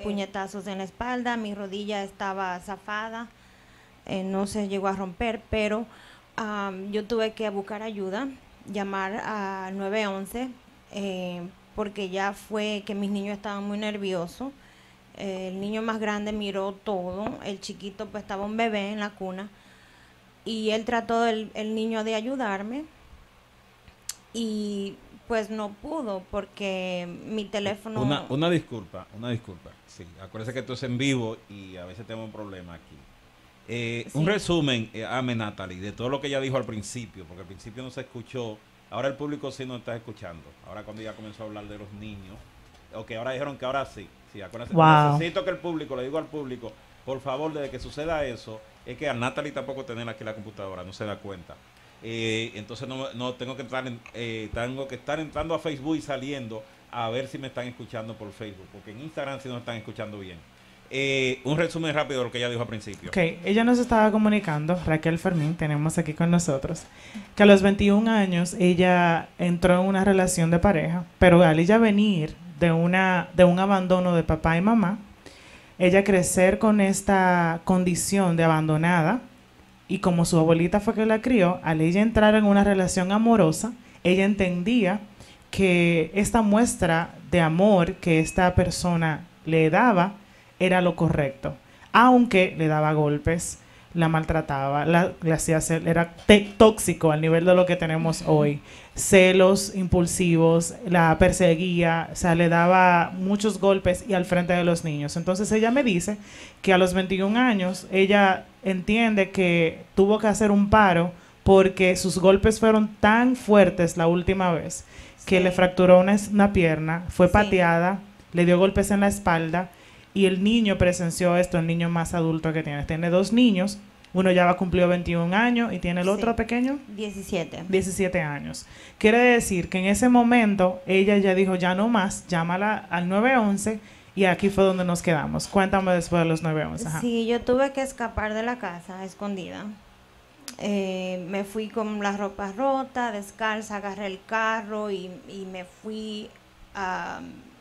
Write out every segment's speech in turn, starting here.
puñetazos en la espalda, mi rodilla estaba zafada, no se llegó a romper, pero yo tuve que buscar ayuda, llamar al 911, porque ya fue que mis niños estaban muy nerviosos. El niño más grande miró todo, el chiquito pues estaba un bebé en la cuna y él trató el niño de ayudarme y pues no pudo porque mi teléfono. Una disculpa. Sí, acuérdese que esto es en vivo y a veces tenemos un problema aquí. Un Sí, resumen, Ame Natalie, de todo lo que ella dijo al principio, porque al principio no se escuchó, ahora el público sí nos está escuchando. Ahora cuando ella comenzó a hablar de los niños, ok, ahora dijeron que ahora sí. Sí, acuérdense, Wow. necesito que el público, le digo al público, por favor, desde que suceda eso, es que a Natalie tampoco tener aquí la computadora, no se da cuenta. Entonces no tengo que tengo que estar entrando a Facebook y saliendo a ver si me están escuchando por Facebook, porque en Instagram sí nos están escuchando bien. Un resumen rápido de lo que ella dijo al principio. Ok, ella nos estaba comunicando, Raquel Fermín, tenemos aquí con nosotros, que a los 21 años ella entró en una relación de pareja, pero al ella venir de un abandono de papá y mamá, ella crecer con esta condición de abandonada, y como su abuelita fue que la crió, al ella entrar en una relación amorosa, ella entendía que esta muestra de amor que esta persona le daba era lo correcto, aunque le daba golpes, la maltrataba, le hacía hacer, era tóxico al nivel de lo que tenemos hoy, celos impulsivos, la perseguía, o sea, le daba muchos golpes y al frente de los niños. Entonces ella me dice que a los 21 años ella entiende que tuvo que hacer un paro porque sus golpes fueron tan fuertes la última vez que le sí, fracturó una pierna, fue sí, pateada, le dio golpes en la espalda y el niño presenció esto, el niño más adulto que tiene. Tiene dos niños, uno ya va a cumplir 21 años y tiene el otro sí, pequeño 17. 17 años. Quiere decir que en ese momento ella ya dijo, ya no más, llámala al 911 y aquí fue donde nos quedamos. Cuéntame después de los 911. Ajá. Sí, yo tuve que escapar de la casa escondida. Me fui con la ropa rota, descalza, agarré el carro y me fui a,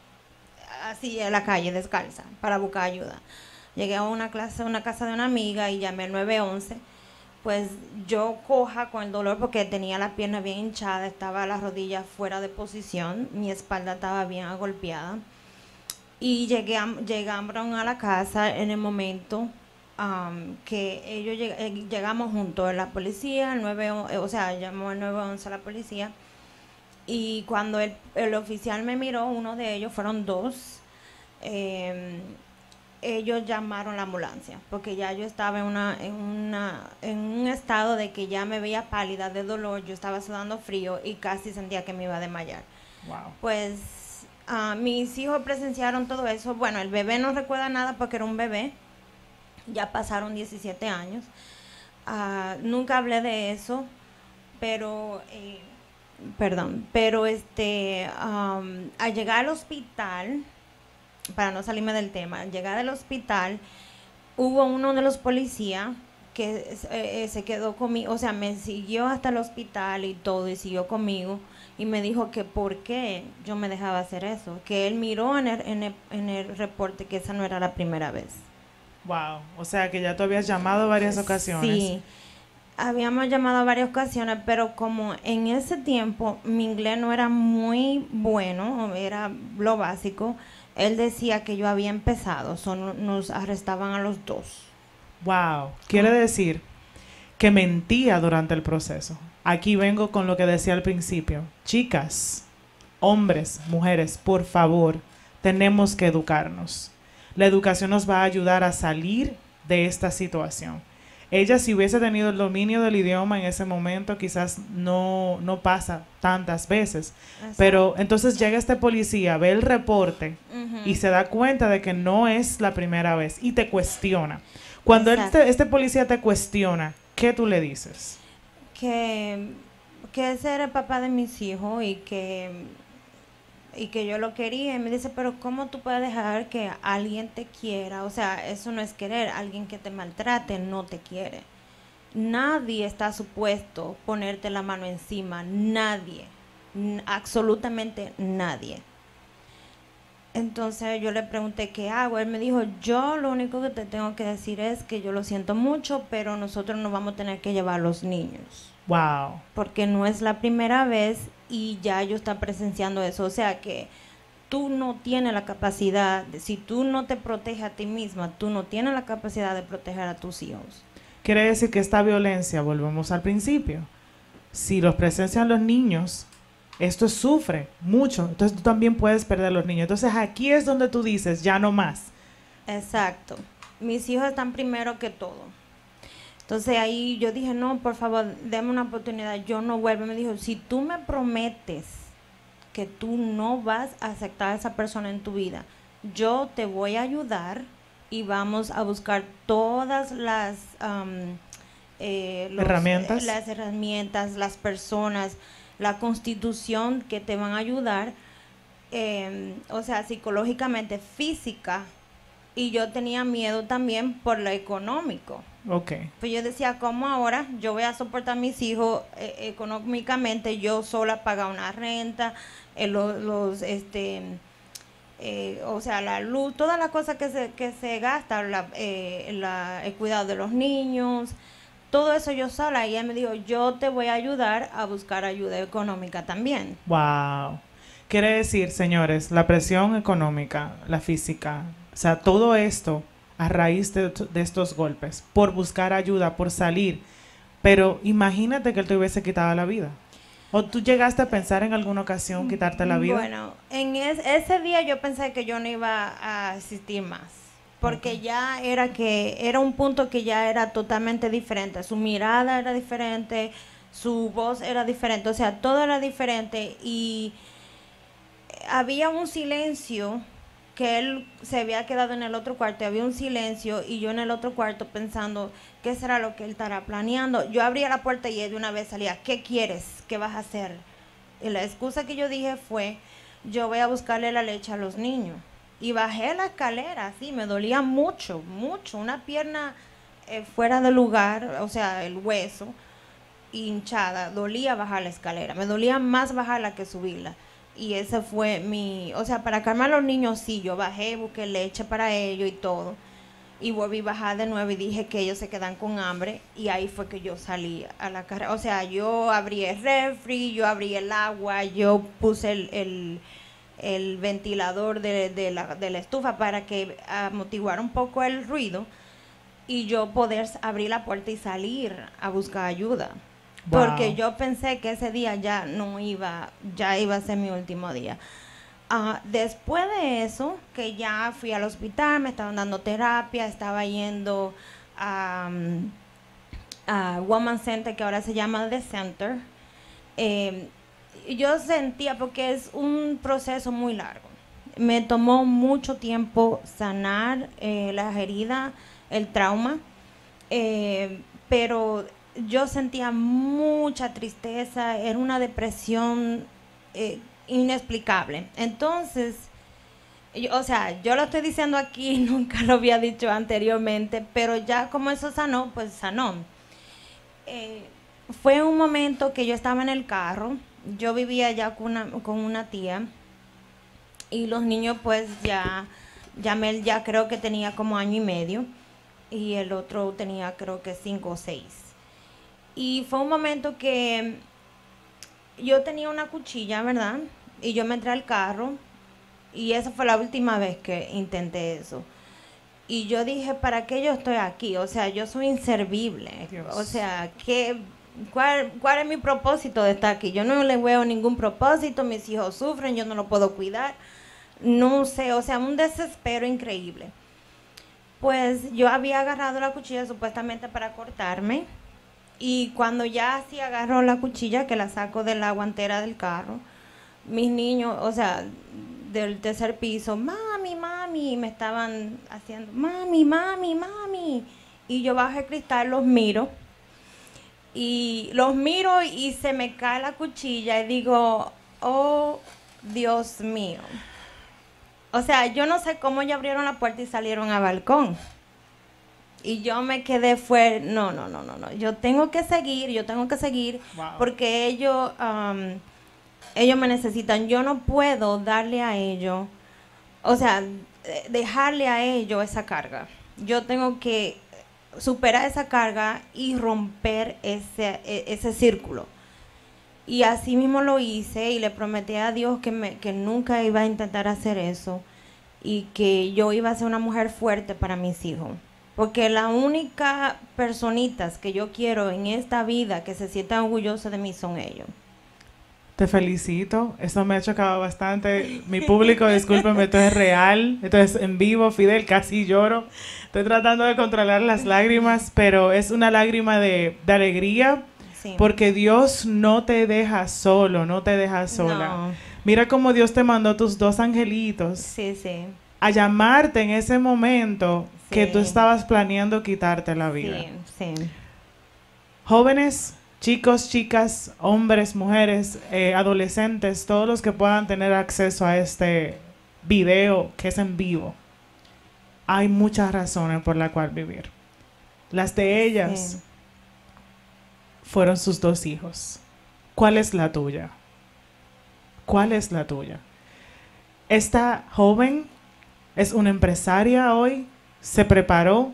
así a la calle descalza para buscar ayuda. Llegué a una casa de una amiga y llamé al 911. Pues yo coja con el dolor porque tenía la pierna bien hinchada, estaba la rodilla fuera de posición, mi espalda estaba bien agolpeada. Y llegaron a la casa en el momento que llegamos juntos, la policía, o sea, llamó el 911 a la policía. Y cuando el oficial me miró, uno de ellos, fueron dos, eh, ellos llamaron la ambulancia, porque ya yo estaba en un estado de que ya me veía pálida de dolor, yo estaba sudando frío y casi sentía que me iba a desmayar. Wow. Pues mis hijos presenciaron todo eso. Bueno, el bebé no recuerda nada porque era un bebé, ya pasaron 17 años. Nunca hablé de eso, pero perdón, pero al llegar al hospital, para no salirme del tema, al llegar al hospital, hubo uno de los policías que se quedó conmigo, o sea, me siguió hasta el hospital y todo, y siguió conmigo, y me dijo que por qué yo me dejaba hacer eso, que él miró en el reporte que esa no era la primera vez. Wow. O sea que ya tú habías llamado varias ocasiones. Sí, habíamos llamado a varias ocasiones, pero como en ese tiempo mi inglés no era muy bueno, era lo básico, él decía que yo había empezado, nos arrestaban a los dos. Wow. Quiere decir que mentía durante el proceso. Aquí vengo con lo que decía al principio. Chicas, hombres, mujeres, por favor, tenemos que educarnos. La educación nos va a ayudar a salir de esta situación. Ella, si hubiese tenido el dominio del idioma en ese momento, quizás no pasa tantas veces. Pero Exacto. entonces llega este policía, ve el reporte y Ujú. se da cuenta de que no es la primera vez y te cuestiona. Cuando Exacto. este policía te cuestiona, ¿qué tú le dices? que, que ese era el papá de mis hijos y que yo lo quería. Y me dice, pero ¿cómo tú puedes dejar que alguien te quiera? O sea, eso no es querer. Alguien que te maltrate no te quiere. Nadie está supuesto ponerte la mano encima. Nadie. Absolutamente nadie. Entonces yo le pregunté qué hago. Él me dijo, yo lo único que te tengo que decir es que yo lo siento mucho, pero nosotros nos vamos a tener que llevar a los niños. Wow. Porque no es la primera vez y ya ellos están presenciando eso. O sea que tú no tienes la capacidad, si tú no te proteges a ti misma, tú no tienes la capacidad de proteger a tus hijos. Quiere decir que esta violencia, volvemos al principio, si los presencian los niños, esto sufre mucho, entonces tú también puedes perder a los niños. Entonces aquí es donde tú dices, ya no más. Exacto. Mis hijos están primero que todo. Entonces ahí yo dije, no, por favor, dame una oportunidad, yo no vuelvo. Me dijo, si tú me prometes que tú no vas a aceptar a esa persona en tu vida, yo te voy a ayudar y vamos a buscar todas las herramientas, las personas, la constitución que te van a ayudar, o sea, psicológicamente, física, y yo tenía miedo también por lo económico. Okay. Pues yo decía, ¿cómo ahora yo voy a soportar a mis hijos económicamente? Yo sola pagar una renta, o sea, la luz, todas las cosas que se gasta, el cuidado de los niños, todo eso yo sola. Y él me dijo, yo te voy a ayudar a buscar ayuda económica también. Wow. Quiere decir, señores, la presión económica, la física, o sea, todo esto a raíz de estos golpes, por buscar ayuda, por salir. Pero imagínate que él te hubiese quitado la vida. ¿O tú llegaste a pensar en alguna ocasión quitarte la vida? Bueno, en ese día yo pensé que yo no iba a asistir más. Porque okay, ya era un punto que ya era totalmente diferente. Su mirada era diferente, su voz era diferente, o sea, todo era diferente. Y había un silencio que él se había quedado en el otro cuarto, había un silencio y yo en el otro cuarto pensando qué será lo que él estará planeando. Yo abría la puerta y él de una vez salía, ¿qué quieres? ¿Qué vas a hacer? Y la excusa que yo dije fue, yo voy a buscarle la leche a los niños. Y bajé la escalera, así, me dolía mucho, mucho, una pierna fuera de lugar, o sea, el hueso hinchada, dolía bajar la escalera, me dolía más bajarla que subirla. Y ese fue o sea, para calmar a los niños, sí, yo bajé, busqué leche para ellos y todo. Y volví a bajar de nuevo y dije que ellos se quedan con hambre. Y ahí fue que yo salí a la carrera. O sea, yo abrí el refri, yo abrí el agua, yo puse el ventilador de la estufa para que amortiguara un poco el ruido. Y yo poder abrir la puerta y salir a buscar ayuda. Wow. Porque yo pensé que ese día ya iba a ser mi último día. Después de eso, que ya fui al hospital, me estaban dando terapia, estaba yendo a Woman Center, que ahora se llama The Center. Yo sentía, porque es un proceso muy largo, me tomó mucho tiempo sanar las heridas, el trauma, pero yo sentía mucha tristeza, era una depresión inexplicable. Entonces, yo lo estoy diciendo aquí, nunca lo había dicho anteriormente, pero ya como eso sanó, pues sanó. Fue un momento que yo estaba en el carro, yo vivía ya con una tía, y los niños pues Mel ya creo que tenía como 1 año y medio, y el otro tenía creo que 5 o 6. Y fue un momento que yo tenía una cuchilla, ¿verdad? Y yo me entré al carro y esa fue la última vez que intenté eso. Y yo dije, ¿para qué yo estoy aquí? O sea, yo soy inservible. Dios. O sea, ¿cuál es mi propósito de estar aquí? Yo no le veo ningún propósito, mis hijos sufren, yo no lo puedo cuidar. No sé, o sea, un desespero increíble. Pues yo había agarrado la cuchilla supuestamente para cortarme. Y cuando ya así agarro la cuchilla, que la saco de la guantera del carro, mis niños, o sea, del tercer piso, mami, me estaban haciendo, mami. Y yo bajo el cristal, los miro y se me cae la cuchilla y digo, oh, Dios mío. O sea, yo no sé cómo ya abrieron la puerta y salieron al balcón. Y yo me quedé no, yo tengo que seguir, wow, porque ellos me necesitan. Yo no puedo darle a ellos, o sea, dejarle a ellos esa carga. Yo tengo que superar esa carga y romper ese círculo. Y así mismo lo hice y le prometí a Dios que nunca iba a intentar hacer eso y que yo iba a ser una mujer fuerte para mis hijos. Porque la única personitas que yo quiero en esta vida que se sientan orgullosos de mí son ellos. Te felicito, eso me ha chocado bastante. Mi público, discúlpeme, esto es real, esto es en vivo, Fidel, casi lloro. Estoy tratando de controlar las lágrimas, pero es una lágrima de alegría, sí, porque Dios no te deja solo, no te deja sola. No. Mira cómo Dios te mandó tus 2 angelitos, sí, sí, a llamarte en ese momento, sí, que tú estabas planeando quitarte la vida. Sí, sí. Jóvenes, chicos, chicas, hombres, mujeres, adolescentes, todos los que puedan tener acceso a este video que es en vivo, hay muchas razones por las cuales vivir. Las de ellas, sí, fueron sus 2 hijos. ¿Cuál es la tuya? ¿Cuál es la tuya? Esta joven es una empresaria hoy, se preparó,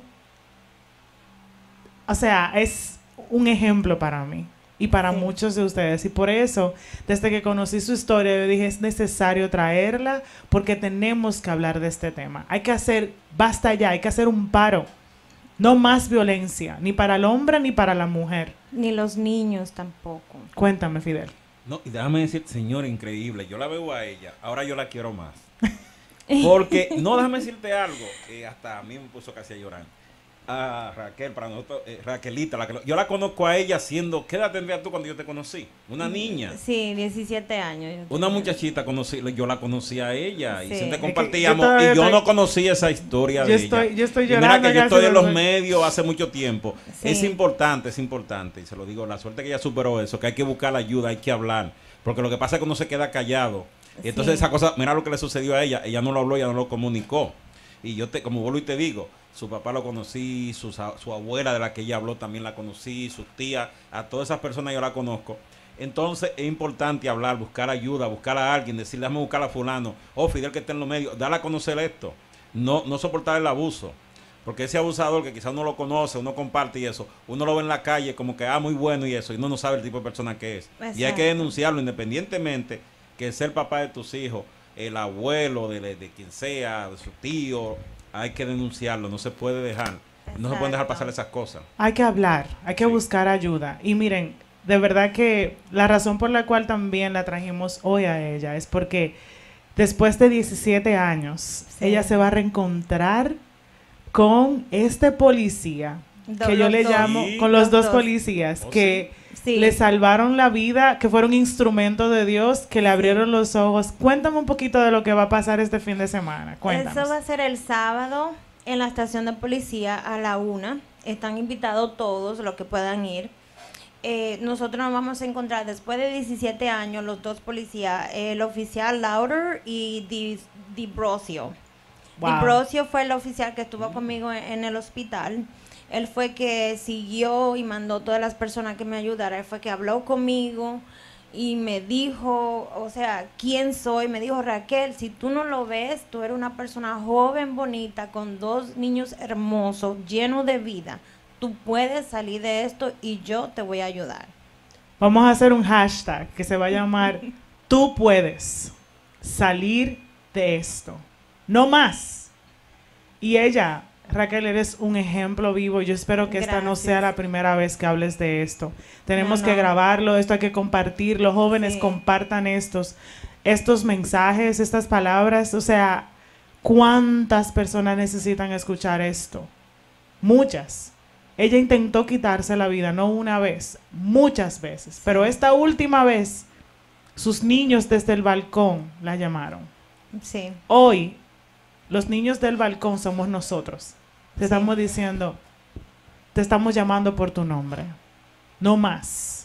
o sea, es un ejemplo para mí y para, sí, muchos de ustedes. Y por eso, desde que conocí su historia, yo dije, es necesario traerla porque tenemos que hablar de este tema. Hay que hacer, basta ya, hay que hacer un paro. No más violencia, ni para el hombre ni para la mujer. Ni los niños tampoco. Cuéntame, Fidel. No, y déjame decir, señor, increíble. Yo la veo a ella, ahora yo la quiero más. Porque, no, déjame decirte algo, hasta a mí me puso casi a llorar. A Raquel, para nosotros, Raquelita, yo la conozco a ella siendo, ¿qué edad tendrías tú cuando yo te conocí? Una niña. Sí, 17 años. Una muchachita, yo la conocí a ella, sí, y siempre compartíamos, y yo no conocía esa historia de ella. Yo estoy llorando. Mira que yo estoy en los medios hace mucho tiempo. Sí. Es importante, y se lo digo, la suerte que ella superó eso, que hay que buscar la ayuda, hay que hablar, porque lo que pasa es que uno se queda callado. Y entonces, sí, esa cosa, mira lo que le sucedió a ella no lo habló, ella no lo comunicó. Y yo, como vuelvo y te digo, su papá lo conocí, su abuela de la que ella habló también la conocí, sus tías, a todas esas personas yo la conozco. Entonces es importante hablar, buscar ayuda, buscar a alguien, decirle, déjame buscar a fulano, Fidel que está en los medios, darle a conocer esto, no soportar el abuso. Porque ese abusador que quizás uno lo conoce, uno comparte y eso, uno lo ve en la calle como que, muy bueno y eso, y uno no sabe el tipo de persona que es. Exacto. Y hay que denunciarlo independientemente que ser papá de tus hijos, el abuelo de quien sea, de su tío, hay que denunciarlo, no se puede dejar, exacto, no se pueden dejar pasar esas cosas. Hay que hablar, hay que, sí, buscar ayuda. Y miren, de verdad que la razón por la cual también la trajimos hoy a ella es porque después de 17 años, sí, ella se va a reencontrar con este policía, que yo le llamo, sí, con los dos policías, que sí, le salvaron la vida, que fueron instrumentos de Dios, que le abrieron los ojos. Cuéntame un poquito de lo que va a pasar este fin de semana. Cuéntanos. Eso va a ser el sábado en la estación de policía a la 1. Están invitados todos los que puedan ir. Nosotros nos vamos a encontrar después de 17 años, los 2 policías, el oficial Lauder y D'Ambrosio. Wow. D'Ambrosio fue el oficial que estuvo conmigo en el hospital. Él fue que siguió y mandó todas las personas que me ayudaran. Él fue que habló conmigo y me dijo, o sea, ¿quién soy? Me dijo, Raquel, si tú no lo ves, tú eres una persona joven, bonita, con 2 niños hermosos, llenos de vida. Tú puedes salir de esto y yo te voy a ayudar. Vamos a hacer un hashtag que se va a llamar Tú puedes salir de esto. No más. Y ella... Raquel, eres un ejemplo vivo. Yo espero que esta no sea la primera vez que hables de esto. Tenemos que grabarlo, esto hay que compartirlo. Jóvenes, sí, compartan estos mensajes, estas palabras. O sea, ¿cuántas personas necesitan escuchar esto? Muchas. Ella intentó quitarse la vida, no una vez, muchas veces. Sí. Pero esta última vez, sus niños desde el balcón la llamaron. Sí. Hoy, los niños del balcón somos nosotros. Te, sí, estamos diciendo, te estamos llamando por tu nombre. No más.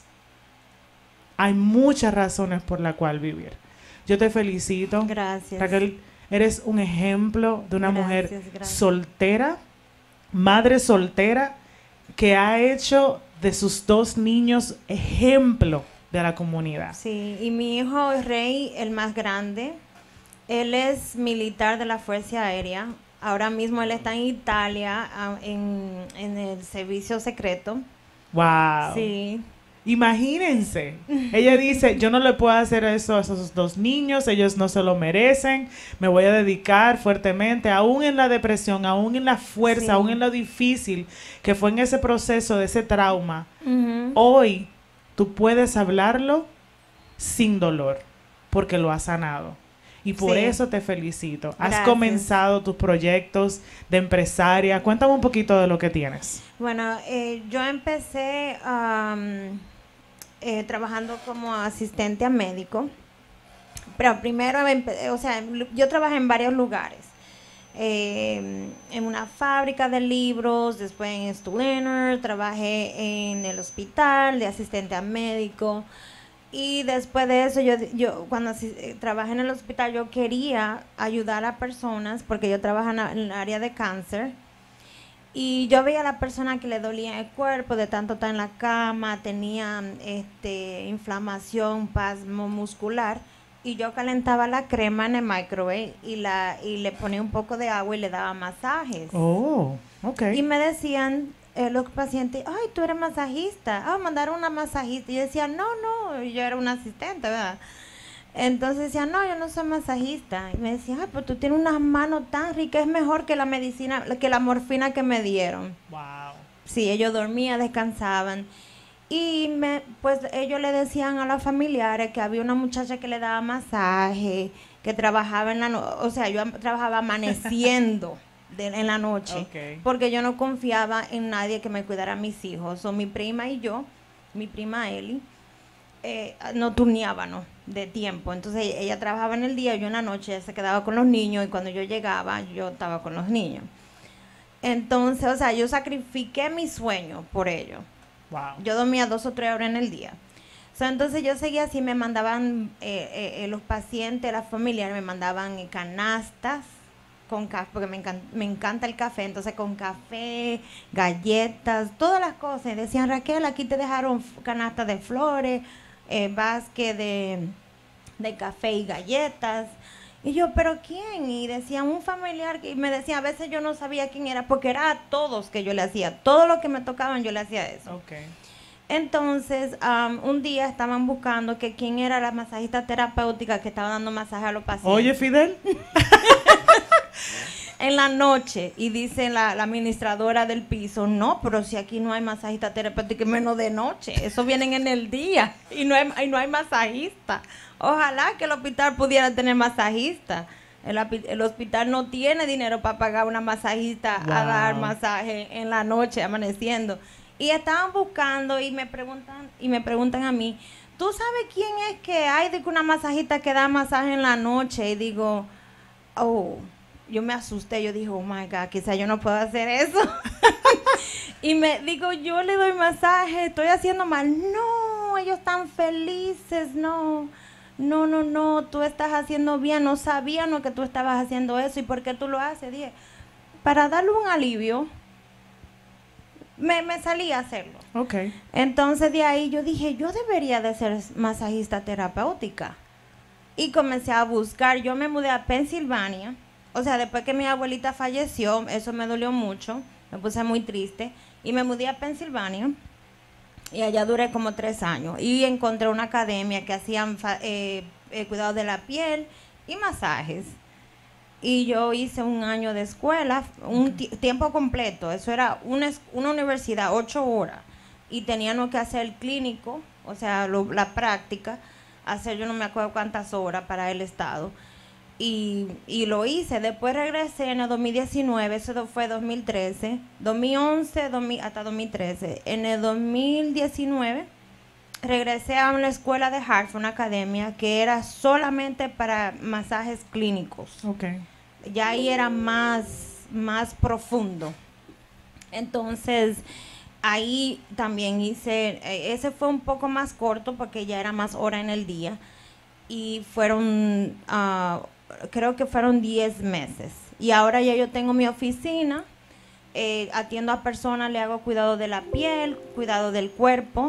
Hay muchas razones por las cuales vivir. Yo te felicito. Gracias. Raquel, eres un ejemplo de una mujer soltera, madre soltera, que ha hecho de sus 2 niños ejemplo de la comunidad. Sí, y mi hijo Rey, el más grande, Él es militar de la Fuerza Aérea. Ahora mismo él está en Italia, en el servicio secreto. Wow. Sí. Imagínense. Ella dice, yo no le puedo hacer eso a esos dos niños, ellos no se lo merecen, me voy a dedicar fuertemente, aún en la depresión, aún en la fuerza, Sí. aún en lo difícil que fue en ese proceso de ese trauma. Ujú. Hoy tú puedes hablarlo sin dolor, porque lo has sanado. Y por Sí. eso te felicito. Has Gracias. comenzado tus proyectos de empresaria. Cuéntame un poquito de lo que tienes. Bueno, yo empecé trabajando como asistente a médico, pero primero, o sea, yo trabajé en varios lugares. En una fábrica de libros, después en Stulener, trabajé en el hospital de asistente a médico. Y después de eso, yo cuando trabajé en el hospital, yo quería ayudar a personas porque yo trabajo en el área de cáncer. Y yo veía a la persona que le dolía el cuerpo de tanto estar en la cama, tenía inflamación, pasmo muscular. Y yo calentaba la crema en el microwave y le ponía un poco de agua y le daba masajes. Oh, ok. Y me decían los pacientes, ay, tú eres masajista. Ah, mandaron una masajista. Y yo decía, no, yo era una asistente, ¿verdad? Entonces decía, no, yo no soy masajista. Y me decían, ay, pero tú tienes unas manos tan ricas, es mejor que la medicina, que la morfina que me dieron. Wow. Sí, ellos dormían, descansaban. Y pues ellos le decían a los familiares que había una muchacha que le daba masaje, que trabajaba en la noche, o sea, yo trabajaba amaneciendo en la noche, Ok. porque yo no confiaba en nadie que me cuidara a mis hijos. O mi prima y yo, mi prima Eli, no turneábamos de tiempo. Entonces ella trabajaba en el día, yo en la noche, ella se quedaba con los niños y cuando yo llegaba, yo estaba con los niños. Entonces, o sea, yo sacrifiqué mi sueño por ello. Wow. Yo dormía 2 o 3 horas en el día. Entonces yo seguía así, me mandaban los pacientes, las familiares, me mandaban canastas con café, porque me encanta el café, entonces con café, galletas, todas las cosas. Y decían, Raquel, aquí te dejaron canastas de flores, basque de café y galletas. Y yo, ¿pero quién? Y decían, un familiar, y me decían, a veces yo no sabía quién era, porque era a todos que yo le hacía, todo lo que me tocaban yo le hacía eso. Ok. Entonces, un día estaban buscando que quién era la masajista terapéutica que estaba dando masaje a los pacientes. Oye, Fidel. En la noche, y dice la administradora del piso, no, pero si aquí no hay masajista terapéutica, menos de noche, eso vienen en el día, y no hay masajista. Ojalá que el hospital pudiera tener masajista. El hospital no tiene dinero para pagar una masajista a dar masaje en la noche, amaneciendo. Y estaban buscando y me preguntan a mí, ¿tú sabes quién es que hay de una masajista que da masaje en la noche? Y digo, oh, yo me asusté, yo dije, oh my God, quizá yo no puedo hacer eso. Y me digo, yo le doy masaje, estoy haciendo mal. No, ellos están felices, no, tú estás haciendo bien, no sabían que tú estabas haciendo eso. ¿Y por qué tú lo haces? Dije, para darle un alivio. Me salí a hacerlo. Ok. Entonces de ahí yo dije, yo debería de ser masajista terapéutica. Y comencé a buscar, yo me mudé a Pensilvania. O sea, después que mi abuelita falleció, eso me dolió mucho, me puse muy triste. Y me mudé a Pensilvania. Y allá duré como 3 años. Y encontré una academia que hacían cuidado de la piel y masajes. Y yo hice 1 año de escuela, tiempo completo. Eso era una universidad, 8 horas. Y teníamos que hacer el clínico, o sea, la práctica, hacer yo no me acuerdo cuántas horas para el estado. Y lo hice. Después regresé en el 2019, eso fue 2013, 2011, hasta 2013. En el 2019 regresé a una escuela de Hartford, una academia que era solamente para masajes clínicos. Okay. Ya ahí era más profundo. Entonces, ahí también hice, ese fue un poco más corto porque ya era más hora en el día. Y fueron, creo que fueron 10 meses. Y ahora ya yo tengo mi oficina, atiendo a personas, le hago cuidado de la piel, cuidado del cuerpo.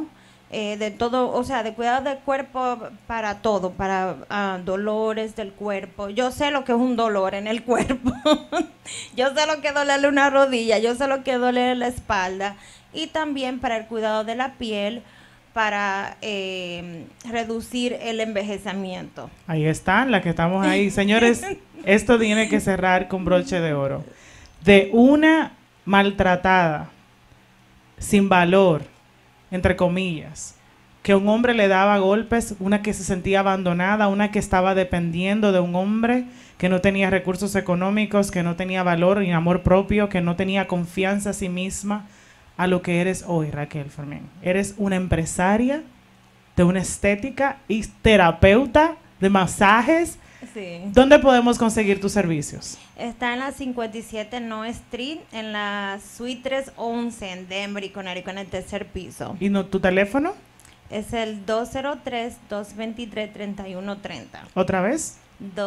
de todo, o sea, de cuidado del cuerpo para todo, para dolores del cuerpo. Yo sé lo que es un dolor en el cuerpo. Yo sé lo que es dolerle una rodilla, yo sé lo que es dolerle la espalda. Y también para el cuidado de la piel, para reducir el envejecimiento. Ahí están, las que estamos ahí. Señores, esto tiene que cerrar con broche de oro. De una maltratada, sin valor, entre comillas, que un hombre le daba golpes, una que se sentía abandonada, una que estaba dependiendo de un hombre que no tenía recursos económicos, que no tenía valor ni amor propio, que no tenía confianza en sí misma, a lo que eres hoy, Raquel Fermín. Eres una empresaria de una estética y terapeuta de masajes. Sí. ¿Dónde podemos conseguir tus servicios? Está en la 57 No Street, en la Suite 311 en Denver, Connecticut, en el tercer piso. ¿Y no, tu teléfono? Es el 203-223-3130. ¿Otra vez?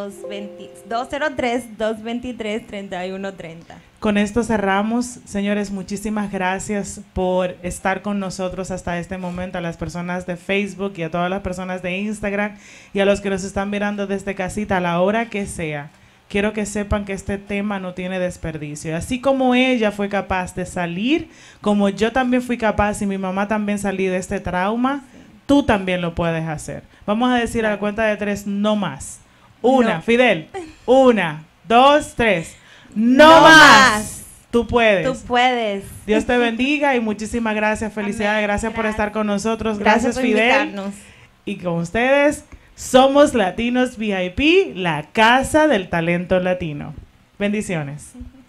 203-223-3130. Con esto cerramos. Señores, muchísimas gracias por estar con nosotros hasta este momento, a las personas de Facebook y a todas las personas de Instagram y a los que nos están mirando desde casita a la hora que sea. Quiero que sepan que este tema no tiene desperdicio. Así como ella fue capaz de salir, como yo también fui capaz y mi mamá también salí de este trauma, tú también lo puedes hacer. Vamos a decir a la cuenta de 3, no más. Una, no. Fidel. 1, 2, 3. ¡No más! Tú puedes. Tú puedes. Dios te bendiga y muchísimas gracias. Felicidades. Gracias por estar con nosotros. Gracias por Fidel. Invitarnos. Y con ustedes, somos Latinos VIP, la casa del talento latino. Bendiciones.